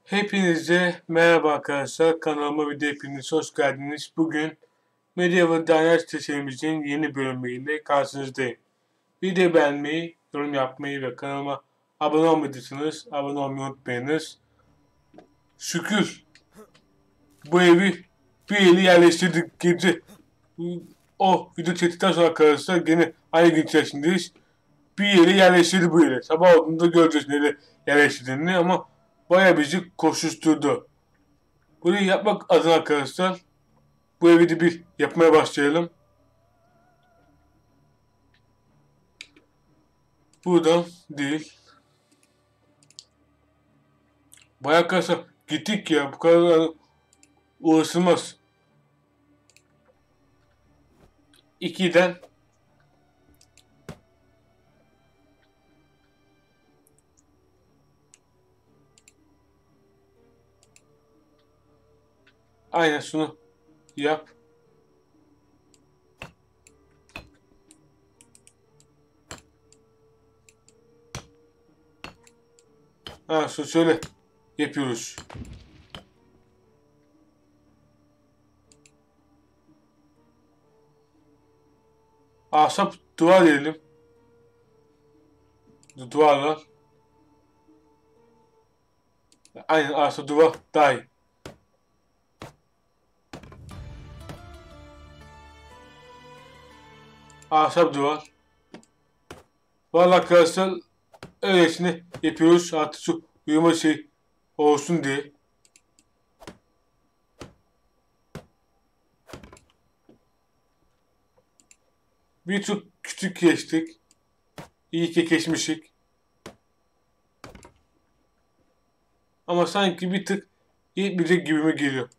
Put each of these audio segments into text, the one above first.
Hepinize merhaba arkadaşlar. Kanalıma video hepiniz hoş geldiniz. Bugün Medieval Dynasty serimizin yeni bölümüyle karşınızdayım. Video beğenmeyi, yorum yapmayı ve kanalıma abone olmadıysanız abone olmayı unutmayınız. Şükür bu evi bir yeri yerleştirdik gece. O video çektikten sonra arkadaşlar gene aynı gün içerisindeyiz. Bir yeri yerleştirdi bu yere. Sabah olduğunda göreceğiz nereye yerleştirdiğini ama bayağı bizi koşuşturdu. Bunu yapmak adına arkadaşlar bu evi de bir yapmaya başlayalım. Buradan değil. Bayağı arkadaşlar gittik ya, bu kadar uğraşılmaz. 2'den aynen şunu yap. Ha şöyle yapıyoruz. Ahşap duvar diyelim. Duvarlar. Aynen ahşap duvar daha iyi. Ahşap duvar. Vallahi arkadaşlar öylesine yapıyoruz artık şu uyuma şey olsun diye. Birçok küçük geçtik. İyi ki geçmişik. Ama sanki bir tık yetmeyecek gibime geliyor.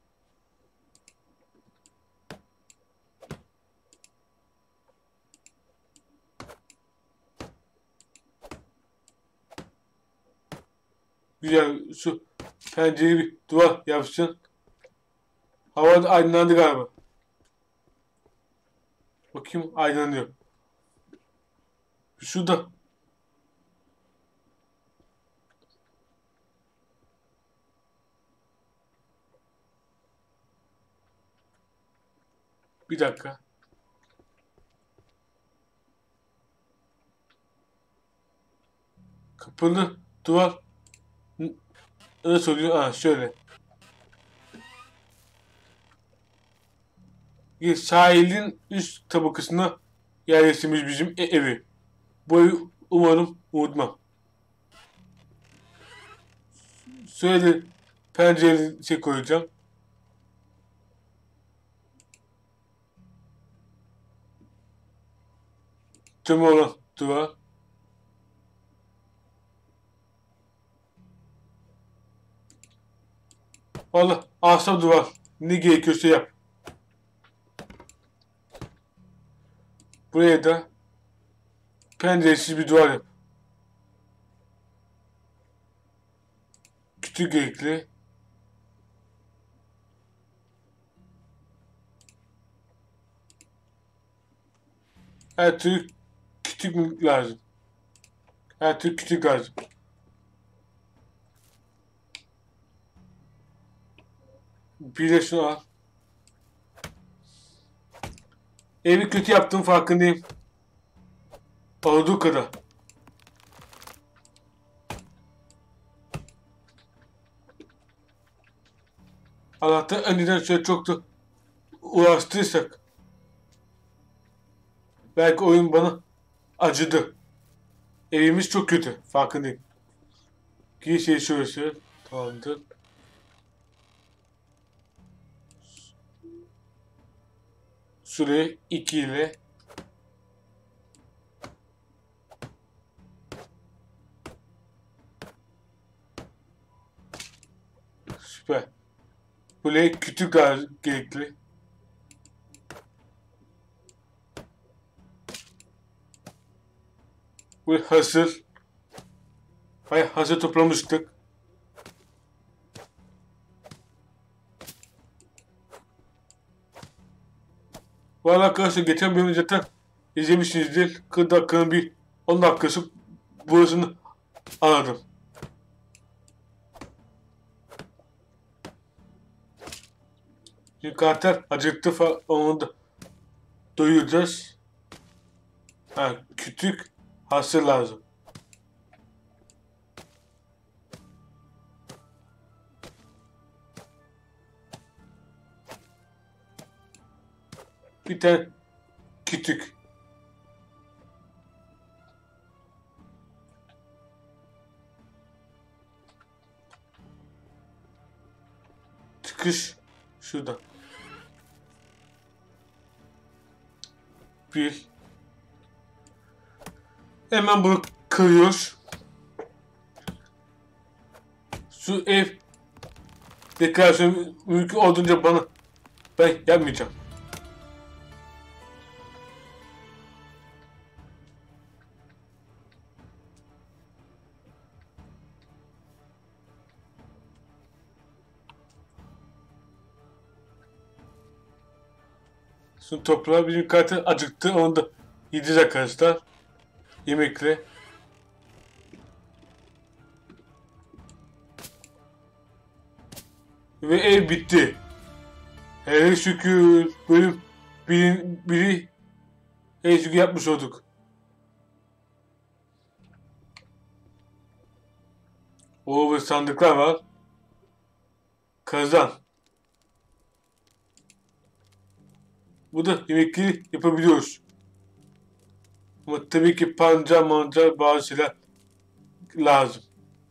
Güzel şu pencereyi bir duvar yapsın. Hava da aydınlandı galiba. Bakayım aydınlanıyor. Şurada. Bir dakika. Kapalı duvar nasıl oluyor? Ha şöyle. Sahilin üst tabakasına yerleştirmiş bizim evi. Bu evi umarım unutmam. Şöyle pencereli şey koyacağım. Camı olan duvar. Valla ahşap duvar. Ne gerekiyorsa yap. Buraya da penceresiz bir duvar yap. Küçük gerekli. Her türlü küçük lazım. Her türlü küçük lazım. Bir de şunu al. Evi kötü yaptım farkındayım. Olduğu kadar. Allah'tan önceden şöyle çok da uğraştıysak belki oyun bana acıdı. Evimiz çok kötü. Farkındayım. Bir şey şurası. Tamamdır. Şuraya 2 ile süper. Buraya kütük gerekli. Bu hazır. Hayır hazır toplamıştık. Valla arkadaşlar geçen bölümde zaten izlemişsinizdir. 40 dakikanın bir 10 dakikası burasını aradım. Şimdi karakter acıktı falan, onu da doyuracağız. Ha, kütük hasır lazım. Bir tane kütük. Çıkış şurada. Bir. Hemen bunu kırıyoruz. Şu ev dekorasyonu mümkün olduğunca bana, ben yapmayacağım. Şu toprağı, bizim karakter acıktı, onu da yiyeceğiz arkadaşlar. Yemekle. Ve ev bitti. Hele şükür bölüm biri hele şükür yapmış olduk. O ve sandıklar var. Kazan. Bu da yemekleri yapabiliyoruz. Ama tabii ki pancar mancar bazı şeyler lazım.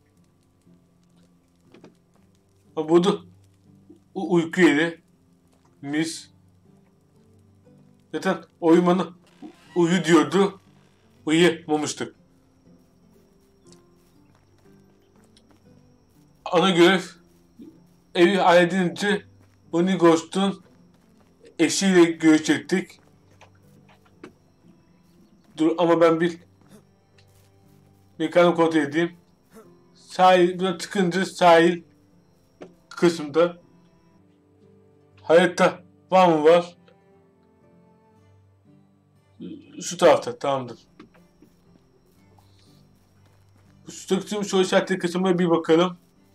Ama bu da uyku yeri. Mis. Zaten uyumanı uyu diyordu. Uyuyamamıştık. Ana görev, evi halledince Bonnie Ghost'un eşiyle görüşecektik. Dur ama ben bir mekanı kontrol edeyim. Sahil, buna tıkınca sahil kısmında harita var mı var? Şu tarafta, tamamdır. Şu kısım, soru işaretli kısmına bir bakalım.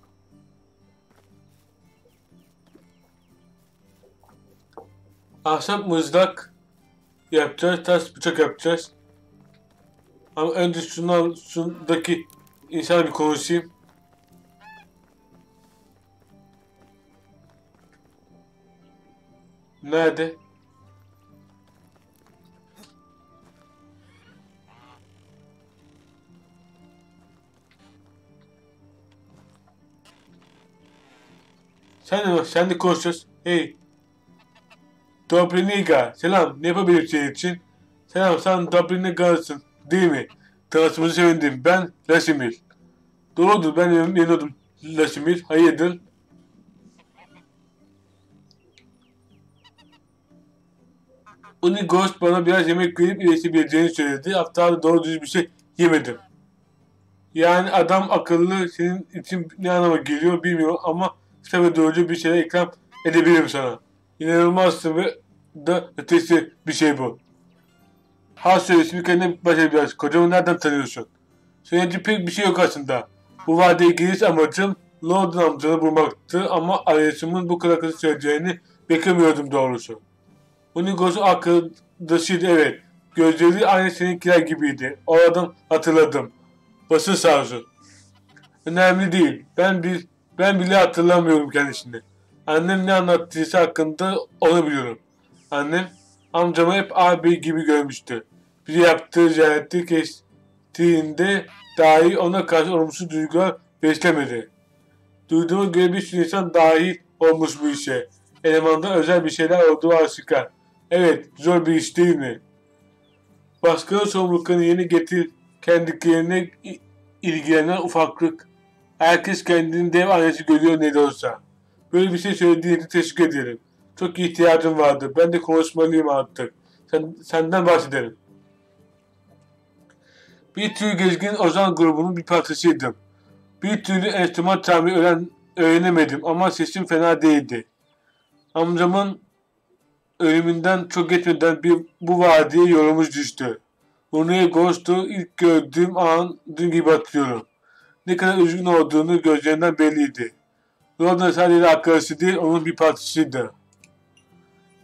Ahşap mızrak yapacağız, taş bıçak yapacağız. Ama önce şundaki insanla bir konuşayım. Nerede? Sen de konuşacağız. Hey, Dobrinica, selam. Ne yapabilirim senin için? Selam, sen Dobrinica'sın, değil mi? Tanıştığımızı sevindim. Ben Lasimir. Doğrudur, ben yanıyordum Lasimir. Hayırdır? Uni Ghost bana biraz yemek verip iyileşebileceğini söyledi. Hatta doğru düz bir şey yemedim. Yani adam akıllı, senin için ne anlama geliyor bilmiyorum ama kısa ve doğrucu bir şeyler ikram edebilirim sana. İnanılmazsın ve da ötesi bir şey bu. Ha söyle, şimdi kendine başla biraz. Kocamı nereden tanıyorsun? Söyleyecek pek bir şey yok aslında. Bu vadeye giriş amacım Lord'un amcanı bulmaktı ama arayışımın bu kadar kısa süreceğini beklemiyordum doğrusu. Unigos'un arkadaşıydı, evet. Gözleri aynı seninkiler gibiydi. Oradan hatırladım. Basın sağ olsun. Önemli değil. Ben bile hatırlamıyorum kendisini. Annem ne anlattıysa hakkında onu biliyorum. Annem amcamı hep abi gibi görmüştü. Bir yaptığı ziyareti kestiğinde dahi ona karşı olumsuz duygular beslemedi. Duyduğuma göre bir sürü insan dahil olmuş bu işe. Elemanda özel bir şeyler olduğu aşikar. Evet, zor bir iş değil mi? Başkaları sorumluluklarını yeni getir, kendilerine ilgilenen ufaklık. Herkes kendini dev annesi görüyor ne de olsa. Böyle bir şey söylediğin için teşekkür ederim. Çok ihtiyacım vardı. Ben de konuşmalıyım artık. Senden bahsedelim. Bir tür gezgin ozan grubunun bir parçasıydım. Bir türlü enstrüman çalmayı öğrenemedim ama sesim fena değildi. Amcamın ölümünden çok geçmeden bu vadiye yolumuz düştü. Rooney Ghost'u ilk gördüğüm an dün gibi hatırlıyorum. Ne kadar üzgün olduğunu gözlerinden belliydi. Lord'un sadece arkadaşı değil, onun bir parçasıydı.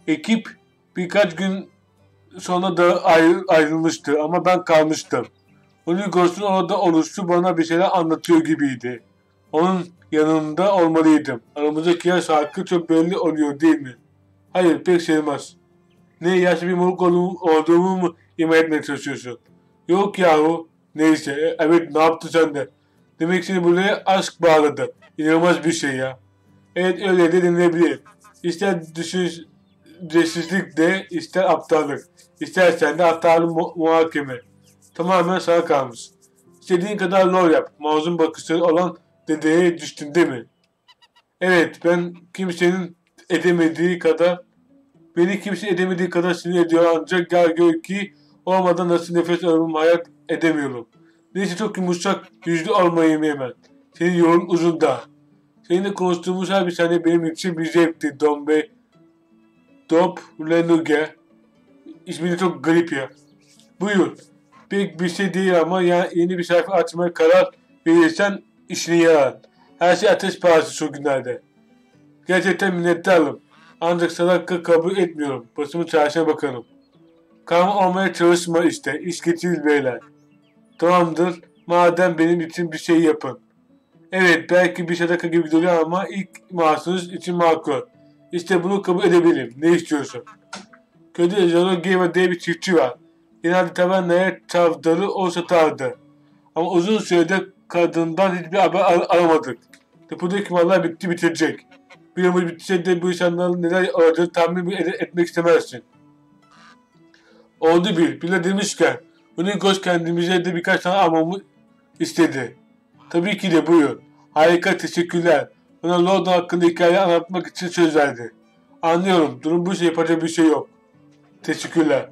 Ekip birkaç gün sonra da ayrılmıştı ama ben kalmıştım. Unigos'un orada oluşu bana bir şeyler anlatıyor gibiydi. Onun yanında olmalıydım. Aramızdaki yaş farkı çok belli oluyor değil mi? Hayır pek sayılmaz. Ne yaşlı bir moruk olduğumu mu ima etmeye çalışıyorsun? Yok yahu. Neyse evet ne yaptı sen de? Demek seni buraya aşk bağladı. İnanılmaz bir şey ya. Evet öyle de denilebilir. İster düşüncesizlik de ister aptallık. İstersen de hatalı muhakeme. Tamamen sana kalmış. İstediğin kadar lol yap. Mazlum bakışları olan dedeye düştün değil mi? Evet ben kimsenin edemediği kadar beni kimse edemediği kadar sinir ediyor ancak gel gör ki olmadan nasıl nefes alıp hayat edemiyorum. Neyse çok yumuşak yüzlü olmayayım hemen. Senin yolun uzun da. Seninle konuştuğumuz her bir saniye benim için bir zevkti Don Bey. Dop Lenuge. İsmi de çok garip ya. Buyur. Pek bir şey değil ama yeni bir sayfa açmaya karar verirsen işine yarar. Her şey ateş pahası şu günlerde. Gerçekten minnettarım. Ancak sadaka kabul etmiyorum. Başımın çaresine bakarım. Karma olmaya çalışma işte. İş getirir beyler. Tamamdır. Madem benim için bir şey yapın. Evet belki bir sadaka gibi duruyor ama ilk maaşınız için makul. İşte bunu kabul edebilirim. Ne istiyorsun? Köyde Jalo Geva diye bir çiftçi var. Genelde tavernaya çavdarı o satardı. Ama uzun sürede kadından hiçbir haber alamadık. Depodaki mallar bitirecek. Bir ömür bitse de bu insanların neler olacağını tahmin etmek istemezsin. Oldu bile demişken, Unigos kendimize de birkaç tane almamı istedi. Tabii ki de buyur. Harika teşekkürler. Bana Lordon hakkında hikaye anlatmak için söz verdi. Anlıyorum. Durum bu şey yapacak bir şey yok. Teşekkürler.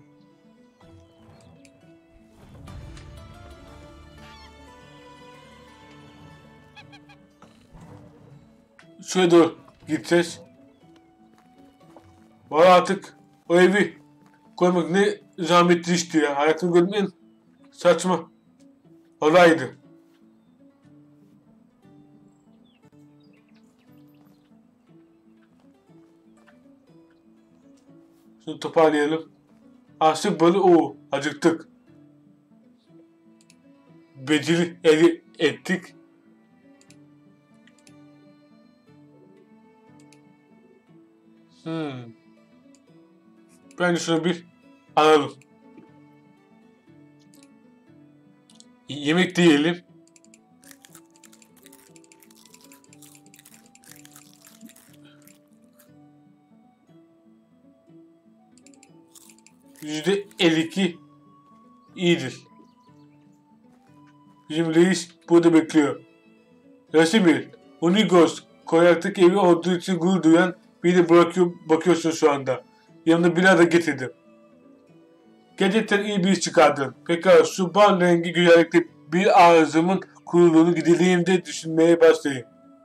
Şuraya doğru gideceğiz. Valla artık o evi koymak ne zahmetli işti ya. Hayatımı gördüğüm en saçma olaydı. Şunu toparlayalım. Açtık böyle acıktık. Beceri elde ettik. Bence şunu bir alalım. Yemek de yiyelim. %52 iyidir. Bizim reis burada bekliyor. Rasimir, Unigos, koyaktaki evi olduğu için gurur duyan biri bakıyorsun şu anda. Yanına bira da getirdim. Gerçekten iyi bir iş çıkardın. Pekala şu bal rengi güzellikte bir ağzımın kuruluğunu gidileyim de düşünmeye başlayayım.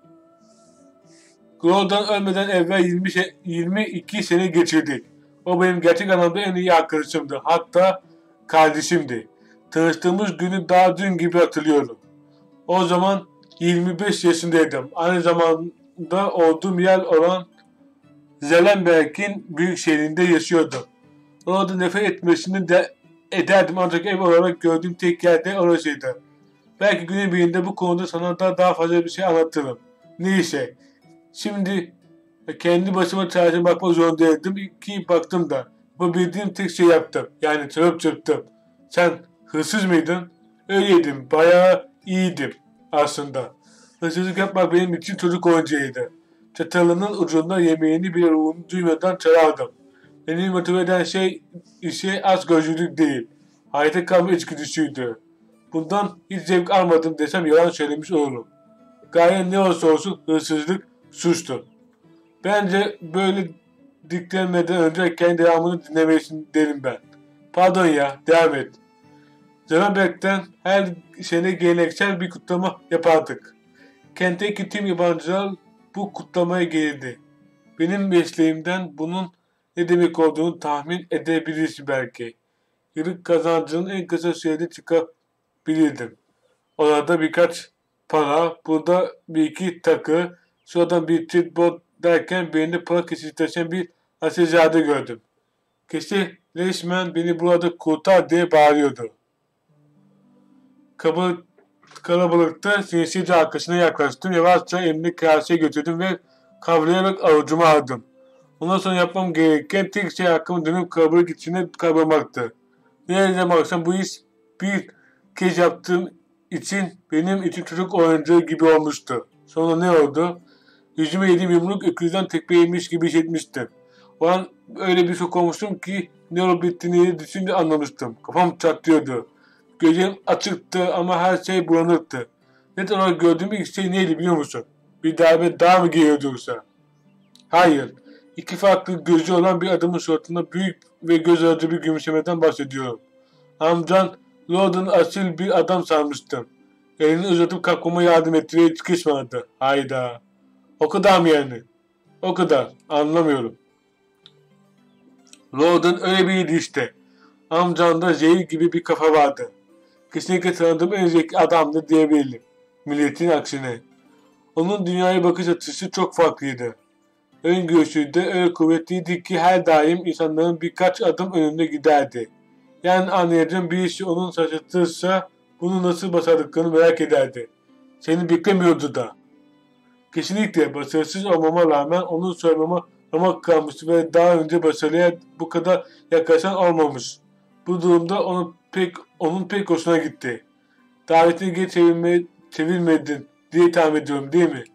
Glow'dan ölmeden evvel 22 sene geçirdik. O benim gerçek anlamda en iyi arkadaşımdı. Hatta kardeşimdi. Tanıştığımız günü daha dün gibi hatırlıyorum. O zaman 25 yaşındaydım. Aynı zamanda olduğum yer olan Zelenberg'in büyük şehrinde yaşıyordum. Orada nefret etmesini de ederdim ancak ev olarak gördüğüm tek yer de orasıydı. Belki günün birinde bu konuda sana daha fazla bir şey anlatırım. Neyse. Şimdi kendi başıma çaresine bakma zorundaydım ki baktım da. Bu bildiğim tek şey yaptım. Yani çırptım. Sen hırsız mıydın? Öyleydim. Bayağı iyiydim aslında. Hırsızlık yapmak benim için çocuk oyuncağıydı. Çatalının ucunda yemeğini bir ruhunu duymadan çalardım. Beni motive eden şey işe açgözlülük değil. Hayata kalma içgüdüsüydü. Bundan hiç zevk almadım desem yalan söylemiş olurum. Gaye ne olursa olsun hırsızlık suçtu. Bence böyle diklenmeden önce kendi devamını dinlemelisin derim ben. Pardon ya, devam et. Zelenberg'den her sene geleneksel bir kutlama yapardık. Kentteki tüm yabancılar bu kutlamaya gelirdi. Benim mesleğimden bunun ne demek olduğunu tahmin edebilirsin belki. Yıllık kazancının en kısa sürede çıkabilirdim. Orada birkaç para, burada bir iki takı, sonradan bir tweetbot derken birinde para kesiti taşıyan bir asilzade gördüm. Kişi resmen beni burada kurtar diye bağırıyordu. Kalabalıkta sinsice arkasına yaklaştım. Yavaşça elini kaseye götürdüm ve kavrayarak avucuma aldım. Ondan sonra yapmam gereken tek şey hakkımı dönüp kalabalık içine kaybolmaktı. Nerede baksam bu iş bir kez yaptığım için benim için çocuk oyuncağı gibi olmuştu. Sonra ne oldu? Yüzüme yediğim yumruk öküzden tekme yemiş gibi hissetmiştim. O an öyle bir şok olmuştum ki ne olup bittiğini düşünce anlamıştım. Kafam çatlıyordu. Gözlerim açıktı ama her şey bulanıktı. Net olarak gördüğüm ilk şey neydi biliyor musun? Bir darbe daha mı geliyordu yoksa? Hayır. İki farklı gözü olan bir adamın suratında büyük ve göz alıcı bir gülümsemeden bahsediyorum. Amcan Lord'un asil bir adam sanmıştım. Elini uzatıp kalkmama yardım etti ve hiç kışmadı. Hayda. O kadar mı yani? O kadar. Anlamıyorum. Lord'un öyle biriydi işte. Amcanda zehir gibi bir kafa vardı. Kesinlikle tanıdığım en zeki adamdı diyebilirim. Milletin aksine. Onun dünyaya bakış açısı çok farklıydı. Öngörüsü de öyle kuvvetliydi ki her daim insanların birkaç adım önünde giderdi. Yani anlayacağım bir işi onun şaşırtırsa bunu nasıl başardıklarını merak ederdi. Seni beklemiyordu da. Kesinlikle başarısız olmama rağmen onun söylememe ramak kalmıştı ve daha önce başarıya bu kadar yaklaşan olmamış. Bu durumda onun pek hoşuna gitti. Davetini geri çevirmedin diye tahmin ediyorum değil mi?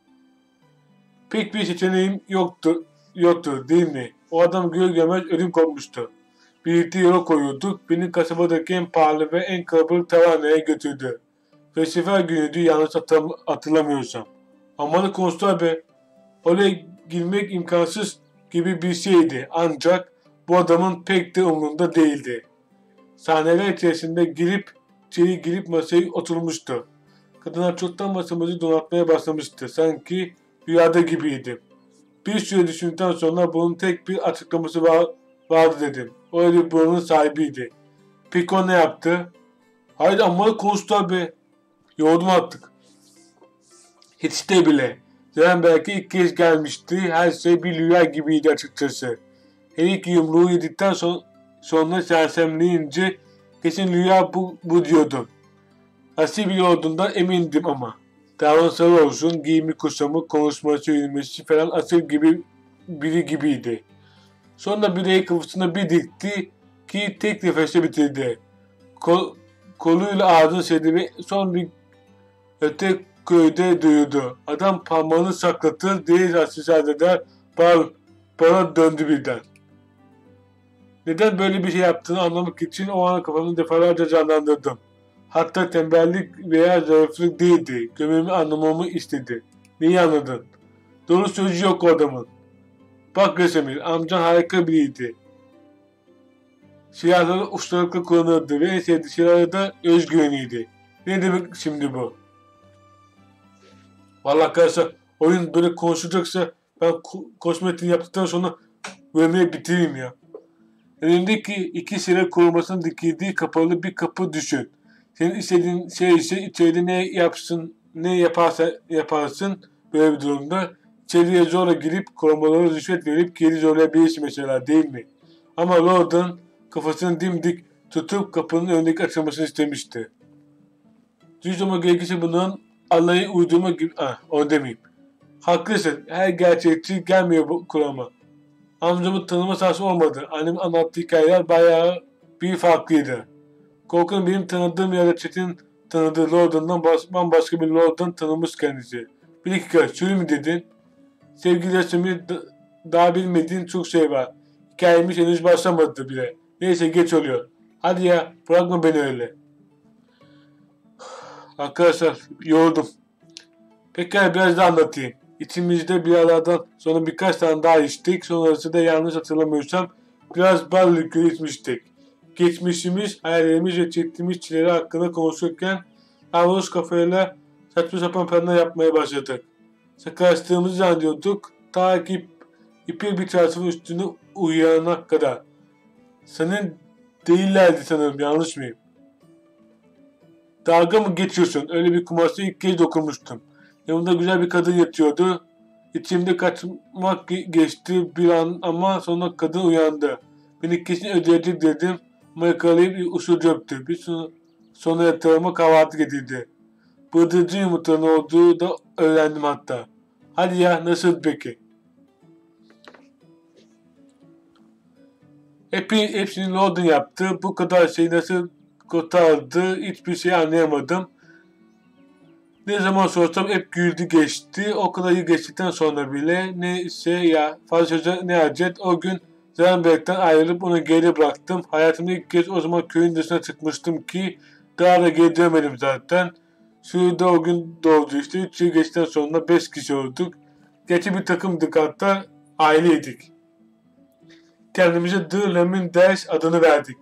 Pek bir seçeneğim yoktur değil mi? O adam gör görmez ödüm kopmuştu. Birlikte yola koyuyorduk. Beni kasabadaki en pahalı ve en kalabalık tavanaya götürdü. Festival günüydü yanlış hatırlamıyorsam. Amanı konuştular be. Oraya girmek imkansız gibi bir şeydi. Ancak bu adamın pek de umurunda değildi. Sahneler içerisinde içeri girip masaya oturmuştu. Kadınlar çoktan masamızı donatmaya başlamıştı. Sanki rüyada gibiydim. Bir süre düşündükten sonra bunun tek bir açıklaması vardı dedim. O öyle buranın sahibiydi. Peki o ne yaptı? Haydi amma konuştular be. Yoğurdum attık. Hiç de bile. Zaten belki ilk kez gelmişti. Her şey bir rüya gibiydi açıkçası. Her iki yumruğu yedikten sonra sersemleyince kesin rüya bu diyordum. Asil bir olduğundan emindim ama. Davranışları olsun, giyimi kuşamı, konuşması, yürümesi falan asil gibi biri gibiydi. Sonra bireyi kafasına bir dikti ki tek nefeste bitirdi. Koluyla ağzını sildi ve son bir öte köyde duyurdu. Adam parmağını saklatır diye asilzadeler bana döndü birden. Neden böyle bir şey yaptığını anlamak için o an kafamı defalarca canlandırdım. Hatta tembellik veya zayıflık değildi. Gömemi anlamamı istedi. Neyi anladın? Doğru sözü yok o adamın. Bak Resemir, amcan harika biriydi. Silahları ustalıkla kullanırdı ve en sevdiği silahı da özgüveniydi. Ne demek şimdi bu? Vallahi arkadaşlar oyun böyle konuşacaksa ben kosmetiğini yaptıktan sonra bölümü bitireyim ya. Önündeki iki silah korumasının dikildiği kapalı bir kapı düşün. Senin istediğin şey ise içeride ne yaparsın böyle bir durumda. İçeriye zorla girip korumalara rüşvet verip geri zorlayabilirsin mesela değil mi? Ama Lord'un kafasını dimdik tutup kapının önündeki açılmasını istemişti. Düz ama gerekirse bunun Allah'ı uydurma gibi... onu demeyeyim. Haklısın. Her gerçekçi gelmiyor bu kurama. Amcamın tanıma şansı olmadı. Annemin anlattığı hikayeler bayağı bir farklıydı. Korkun benim tanıdığım ya da Çetin tanıdığı Lord'undan bambaşka bir Lord'dan tanımış kendisi. Bir dakika, şöyle mi dedin? Sevgili Yasemin daha bilmediğin çok şey var. Hikayemiz henüz başlamadı bile. Neyse geç oluyor. Hadi ya bırakma beni öyle. Arkadaşlar yoruldum. Pekala biraz daha anlatayım. İçimizde bir aradan sonra birkaç tane daha içtik. Sonrası da yanlış hatırlamıyorsam biraz bal likörü içmiştik. Geçmişimiz, hayallerimiz ve çektiğimiz çileleri hakkında konuşurken sarhoş kafayla saçma sapan planlar yapmaya başladık. Saklaştığımızı zannediyorduk. Ta ki ipek bir çarşafın üstüne uyuyana kadar. Senin değillerdi sanırım, yanlış mıyım? Dalga mı geçiyorsun? Öyle bir kumaşta ilk kez dokunmuştum. Yanımda güzel bir kadın İçimde kaçmak geçti bir an ama sonra kadın uyandı. Beni kesin öldürecek dedim ama yakalayıp usulca öptü. Sonra yatağıma kahvaltı getirdi. Bıldırcın yumurtanın olduğu da öğrendim hatta. Hadi ya, nasıl peki? Hepsini London yaptı. Bu kadar şey nasıl kurtardı hiçbir şey anlayamadım. Ne zaman sorsam hep güldü geçti. O kadar iyi geçtikten sonra bile neyse ya, fazla söze ne acet. O gün Zambek'ten ayrılıp onu geri bıraktım. Hayatımda ilk kez o zaman köyün dışına çıkmıştım ki daha da geri dönmedim zaten. Şurada o gün doğdu işte. 3 yıl geçtikten sonra 5 kişi olduk. Gerçi bir takımdık, hatta aileydik. Kendimize The Lemon Dash adını verdik.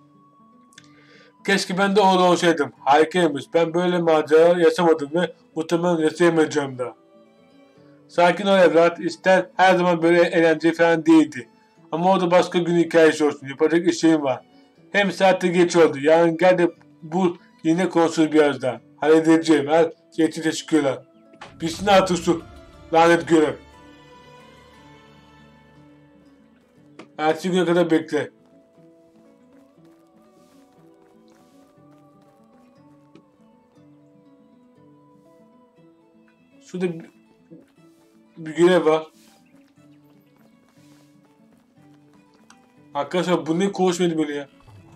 Keşke ben de orada olsaydım. Harikaymış. Ben böyle maceralar yaşamadım ve muhtemelen yaşayamayacağım da. Sakin ol evlat. İster her zaman böyle eğlenceli falan değildi. Ama o da başka gün hikayesi olsun. Yapacak işim var. Hem saatte geç oldu. Yarın gel de bul. Yine konuşuruz biraz daha. Halledeceğim. Her şey için teşekkürler. Bitsin artık su. Lanet görev. Ertesi güne kadar bekle. Şurada bir görev var. Arkadaşlar bu ne konuşmadı böyle ya.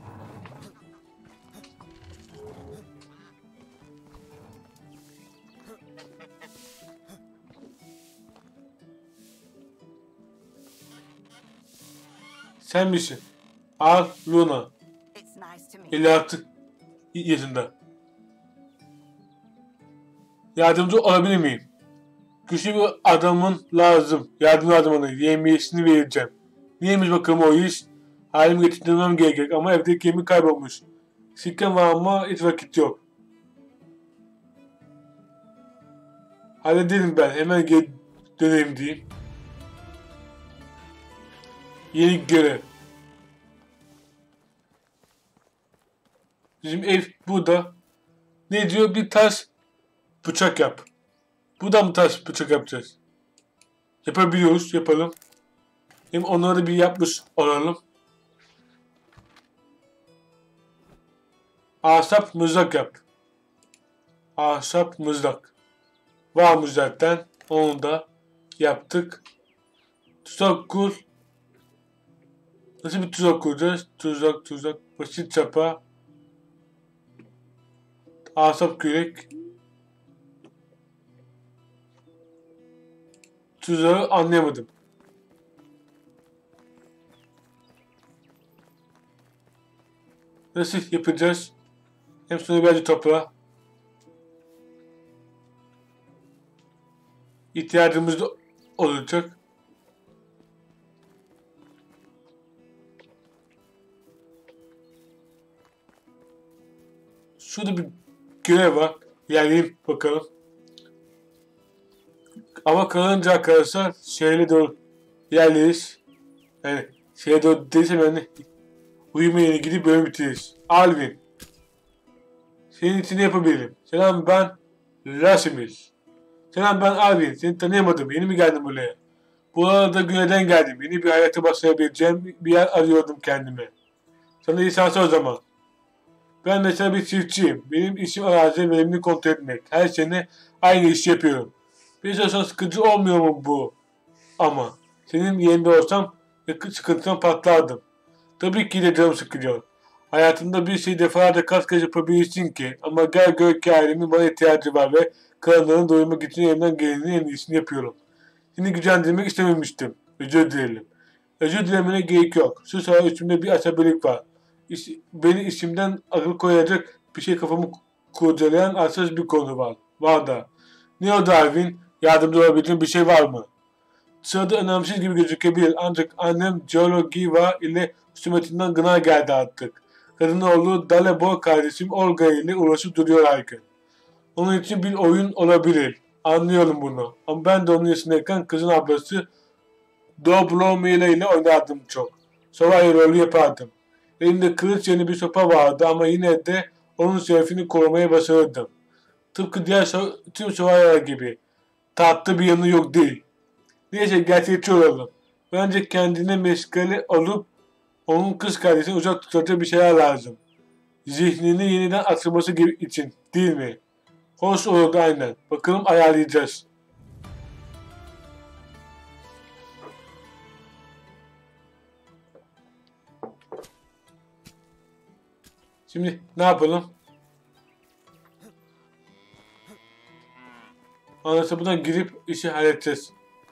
Sen misin? Al Luna. 56 yaşında. Yardımcı olabilir miyim? Güçlü bir adamın lazım. Yardımcı adamına yemiyesini vereceğim. Neymiş bakalım o iş? Halimi getirmem gerekecek ama evdeki yemi kaybolmuş. Sikkem var ama hiç vakit yok. Halledelim ben. Hemen geri döneyim diyeyim. Yeni görev. Bizim ev burada. Ne diyor? Bir taş bıçak yap. Buradan mı taş bıçak yapacağız? Yapabiliyoruz. Yapalım. Hem onları bir yapmış olalım. Ahşap mızrak yap. Ahşap mızrak. Varmış zaten. Onu da yaptık. Tuzak kur. Nasıl bir tuzak kuracağız? Tuzak. Basit çapa. Ahşap kürek. Tuzağı anlayamadım. Nasıl yapacağız? Hem sonra birazcık toprağa. İhtiyacımız da olacak. Şurada bir görev var. İlerleyeyim bakalım. Ama kalınca arkadaşlar şehre doğru ilerleriz. Yani şehre doğru değilsem yani uyuma yerine gidip bölüm bitiririz. Alvin. Senin için ne yapabilirim? Selam, ben Rasimil. Selam, ben Alvin. Seni tanıyamadım. Yeni mi geldin buraya? Bu arada güneyden geldim. Yeni bir hayata başlayabileceğim bir yer arıyordum kendime. Sana iyi şanslar o zaman. Ben mesela bir çiftçiyim. Benim işim arazi verimini kontrol etmek. Her sene aynı işi yapıyorum. Bir süre sonra sıkıcı olmuyor mu bu? Ama senin yerinde olsam sıkıntıdan patlardım. Tabii ki de canım sıkılıyor. Hayatımda bir şey defalarca kaç kez yapabilirsin ki. Ama gel gör ki ailemin bana ihtiyacı var ve karınlarını doyurmak için elimden gelenin en iyisini yapıyorum. Seni gücendirmek istememiştim. Özür dilerim. Özür dilemene gerek yok. Şu sıra üstümde bir asabilik var. Beni işimden akıl koyacak bir şey kafamı kurcalayan hassas bir konu var. Var da. Ne o Darwin? Yardımcı olabileceğin bir şey var mı? Sırada önemsiz gibi gözükebilir ancak annem Georgieva ile husumetinden gına geldi artık. Kadın oğlu Dalibor kardeşim Olga ile uğraşıp duruyor her gün. Onun için bir oyun olabilir. Anlıyorum bunu. Ama ben de onun yaşındayken kızın ablası Dobromila ile oynardım çok. Sovay rolü yapardım. Elimde kılıç yerine bir sopa vardı ama yine de onun şerefini korumaya başarırdım. Tıpkı diğer tüm Sovaylar gibi. Tatlı bir yanı yok değil. Neyse gerçekçi olalım. Bence kendine meşgale olup onun kız kardeşini uzak tutacak bir şeyler lazım. Zihnini yeniden açılması gibi için değil mi? Hoş olurdu aynen. Bakalım ayarlayacağız. Şimdi ne yapalım? Anlaşılan buradan girip işi halledeceğiz.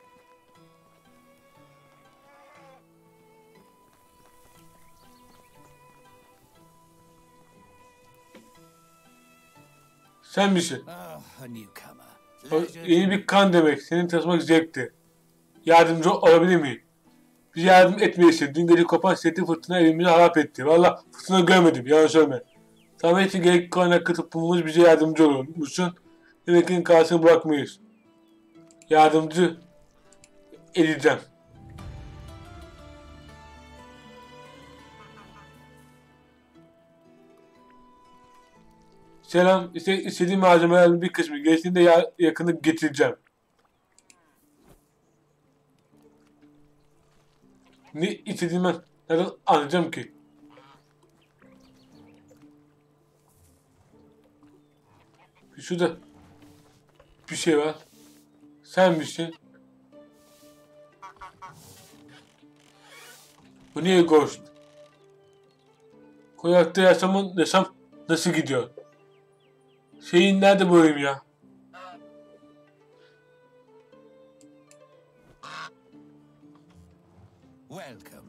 Sen misin? O yeni bir kan demek. Seni tanışmak zevkti. Yardımcı olabilir miyim? Bize yardım etmeyesin. Dün gece kopan seti fırtına evimizi harap etti. Valla fırtına görmedim. Yalan söyleme. Tamam için gerek kaynak katıp bulmamız bize yardımcı olur musun? Demekinin karşısını bırakmayız. Yardımcı edeceğim. Selam. İstediğim malzemelerin bir kısmı. Geçtiğinde yakını getireceğim. Ne istediğimi ben nereden anlayacağım ki? Şurada bir şey var. Sen misin? Bu niye ghost? Konakta yaşam nasıl gidiyor? Şeyin nerede bu oyun ya? Welcome.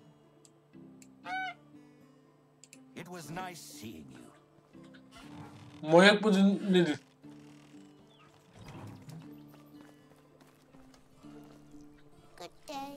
It was nice seeing you. Manyak mıdır nedir? Good day.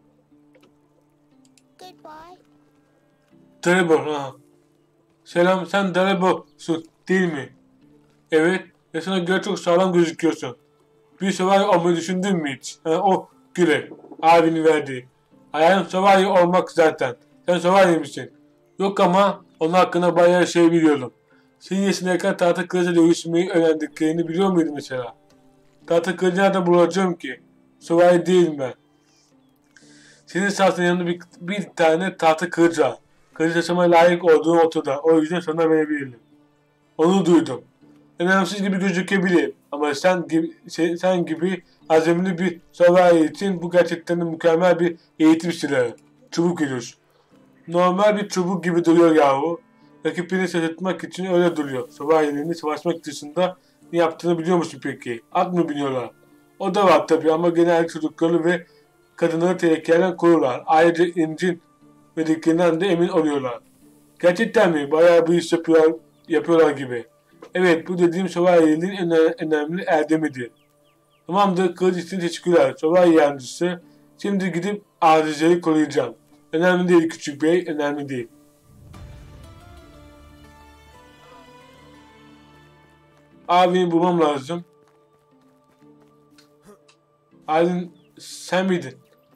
Goodbye. Darebo ha. Selam sen Darebo'sun değil mi? Evet. Ve sana göre çok sağlam gözüküyorsun. Bir şövalye olmayı düşündün mü hiç? Ha, o güle. Abini verdi. Hayalim şövalye olmak zaten. Sen şövalye misin? Yok ama onun hakkında bayağı şey biliyorum. Senin yaşındayken tahta kılıcı dövüşmeyi öğrendiklerini biliyor muydun mesela? Tahta kılıcı nereden bulacağım ki? Şövalye değilim ben. Senin şahsın yanında bir tane tahta kılıcı var. Kılıcı taşımaya layık olduğun oturda. O yüzden sana verebilirim. Onu duydum. Önemsiz gibi gözükebilir ama sen gibi azimli bir şövalye için bu gerçekten de mükemmel bir eğitim silahı. Çubuk yürüyüş. Normal bir çubuk gibi duruyor yahu. Rakiplerini şaşırtmak için öyle duruyor. Şövalyelerini savaşmak dışında ne yaptığını biliyor musun peki? At mı biniyorlar? O da var tabii ama genelde çocukları ve kadınları tehlikelerden korurlar. Ayrıca incin verdiklerinden de emin oluyorlar. Gerçekten mi? Bayağı bir iş yapıyorlar gibi. Evet, bu dediğim şövalyeliğin en önemli erdemidir. Tamamdır, kılıç için teşekkürler. Şövalye yancısı. Şimdi gidip arızayı koruyacağım. Önemli değil küçük bey, önemli değil. Abini bulmam lazım. Abin sen miydin?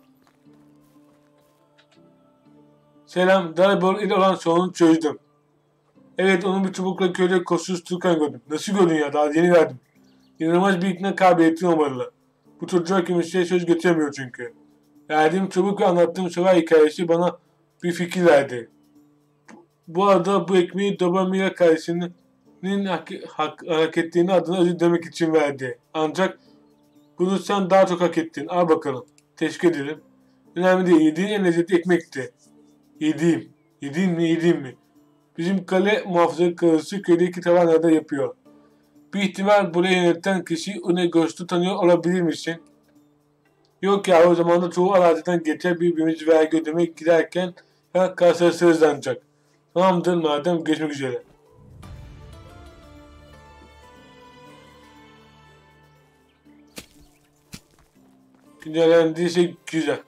Selam, Darabol ile olan sorunu çözdüm. Evet, onun bir çubukla köyde koşuştururken gördüm. Nasıl gördün ya? Daha yeni verdim. İnanılmaz bir ikna kabiliyeti olmalı. Bu çocuğa kimseye söz getiremiyor çünkü. Verdiğim çubuk ve anlattığım şövalye hikayesi bana bir fikir verdi. Bu arada bu ekmeği Dobamira kardeşinin hak ettiğini adına özür demek için verdi. Ancak bunu sen daha çok hak ettin. Al bakalım. Teşekkür ederim. Önemli değil. Yediğin en lezzetli ekmekti. Yediğim. Yediğim mi? Bizim kale muhafızı karısı köydeki tavanlarda yapıyor. Bir ihtimal burayı yöneten kişi Une Ghost'u tanıyor olabilir misin? Yok ya o zaman da çoğu araziden geçer birbirimiz vergi ödemek giderken karşılaşırız ancak. Tamamdır madem geçmek üzere. Güncellendiyse güzel.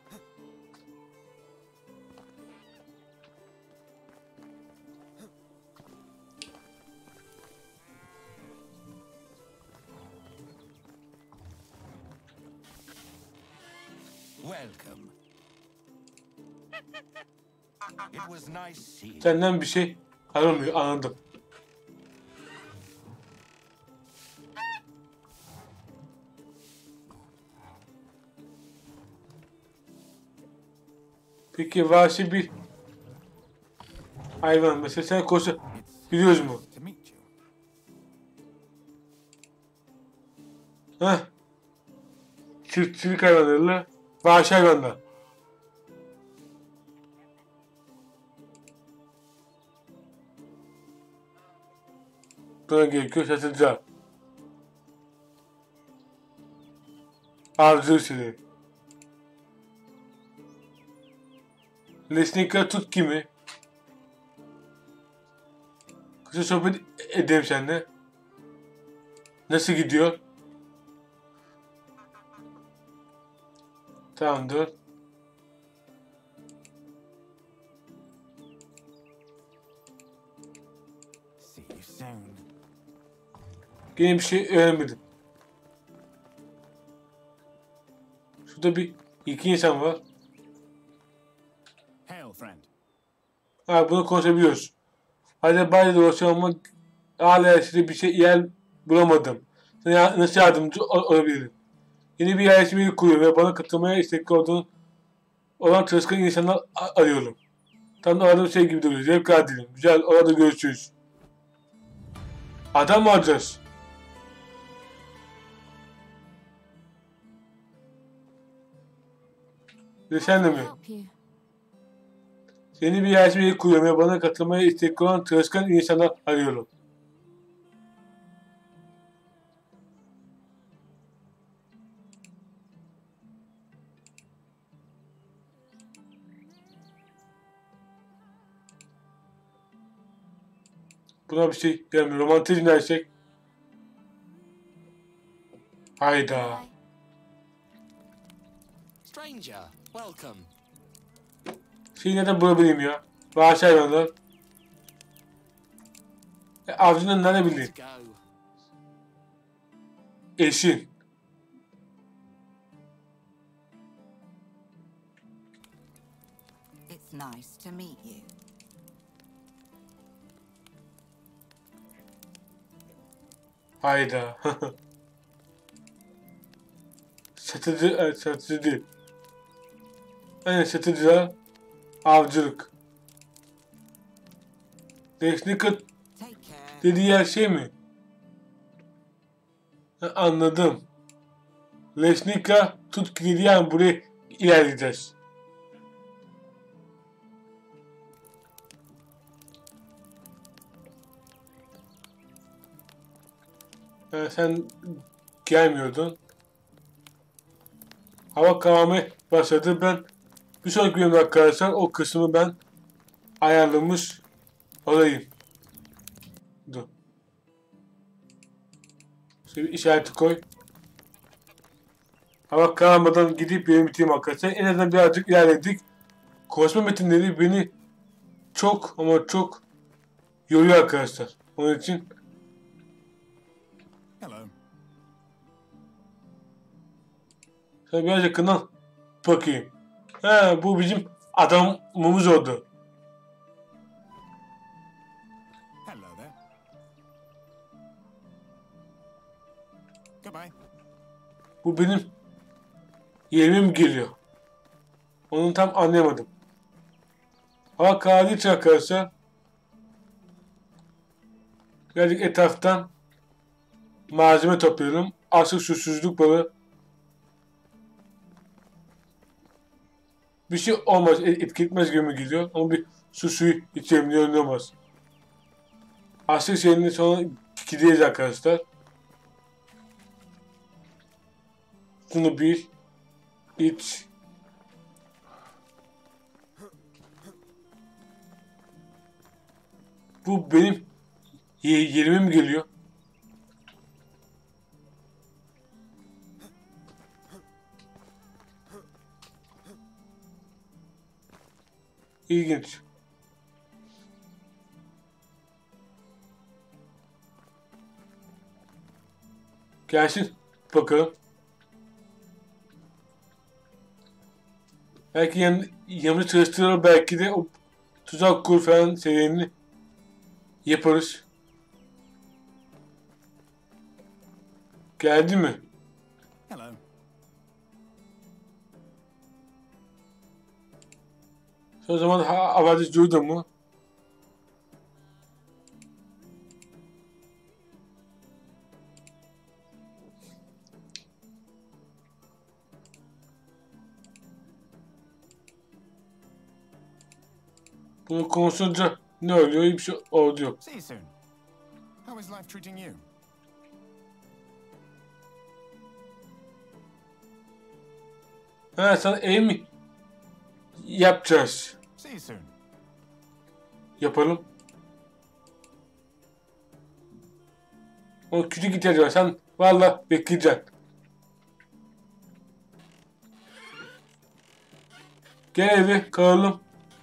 Welcome. It was nice seeing you. Senden bir şey aramıyor anladım. Peki vahşi bir hayvan mesela sen koşu biliyoruz mu? To meet you. Heh. Çiftçilik hayvanlarıyla vahşi hayvanlar. Buna gerekiyor şaşıracağım. Avcı seni. Lesnika tut kimi? Kısa sohbet edelim seninle. Nasıl gidiyor? Tamamdır. See you soon. Yine bir şey öğrenmedim. Şurada bir iki insan var. Hail, friend. Ha bunu konuşabiliyoruz. Hadi bayda dolaşıyorum ama hala size bir şey yer bulamadım. Sana nasıl yardımcı olabilirim? Yeni bir yerleşmeyi kuruyor ve bana katılmaya istekli olan çalışkan insanlar arıyorum. Tam da aradığım şey gibi duruyor. Zevk adilim. Güzel, orada görüşürüz. Adam mı arayacağız? Ve sen de mi? Help you. Yeni bir yerleşmeyi kuruyor ve bana katılmaya istekli olan çalışkan insanlar arıyorum. Buna bir şey gelmiyor. Romantizm dersek. Hayda. Bye. Stranger, welcome. Şeyi neden bulabileyim ya? Vahşi hayvanlar. Avcının nerede bileyim? Let's go. Eşin. It's nice to meet you. Hayda. Satıcı, evet, satıcı değil. Aynen satıcılar, avcılık. Leşnika Take care. dediği yer şey mi? Ha, anladım. Leşnika tut dediği yer buraya ilerleyeceğiz. Sen gelmiyordun. Hava kararmaya başladı. Ben bir sonraki bölümde arkadaşlar o kısmı ben ayarlamış olayım. Dur. Şöyle bir işareti koy. Hava kararmadan gidip bölümü bitireyim arkadaşlar. En azından birazcık ilerledik. Konuşma metinleri beni çok ama çok yoruyor arkadaşlar. Onun için Hello. şöyle biraz yakından bakayım. He, bu bizim adamımız oldu. Hello there. Goodbye. Bu benim yerime mi geliyor? Onu tam anlayamadım. Hava karardığı için arkadaşlar birazcık etraftan malzeme topluyorum. Asıl susuzluk balı bir şey olmaz, etki etmez gibi geliyor ama bir su suyu içelim diye olmaz. Asıl şeyini sonra gideceğiz arkadaşlar. Şunu bil, iç. Bu benim yerime mi geliyor? İlginç. Gelsin bakalım. Belki yanımda çalıştırır, belki de o tuzak kur falan serilerini yaparız. Geldi mi? Hello. O zaman havadis duydu mu? Bunu konuşunca ne oluyor? Hiçbir şey oluyor. See you soon. How is life treating you? Ha, sana ev mi yapacağız? See you soon. Yapalım. O küçük ihtiyacı var. Sen valla bekleyeceksin. Gel eve kalalım.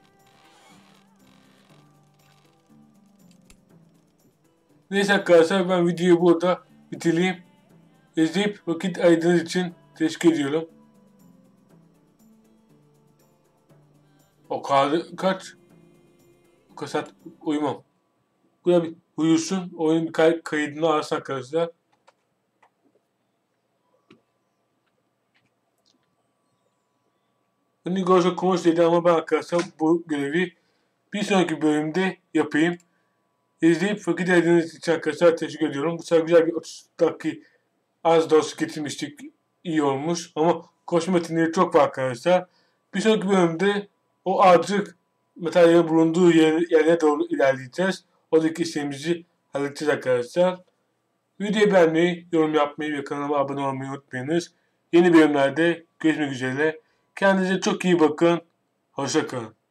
Neyse arkadaşlar, ben videoyu burada bitireyim. İzleyip vakit ayırdığınız için teşekkür ediyorum. O kadar kaç? O kadar saat uyumam. Buraya bir uyusun. Oyun kaydını alsın arkadaşlar. Nigoş'a konuş dedi ama ben arkadaşlar bu görevi bir sonraki bölümde yapayım. İzleyip vakit ayırdığınız için arkadaşlar teşekkür ediyorum. Bu sefer güzel bir 30 dakika az da olsa getirmiştik. İyi olmuş. Ama koşma metinleri çok var arkadaşlar. Bir sonraki bölümde o ağacık materyalin bulunduğu yerine doğru ilerleyeceğiz. Oradaki işlerimizi halledeceğiz arkadaşlar. Videoyu beğenmeyi, yorum yapmayı ve kanalıma abone olmayı unutmayınız. Yeni bölümlerde görüşmek üzere. Kendinize çok iyi bakın. Hoşça kalın.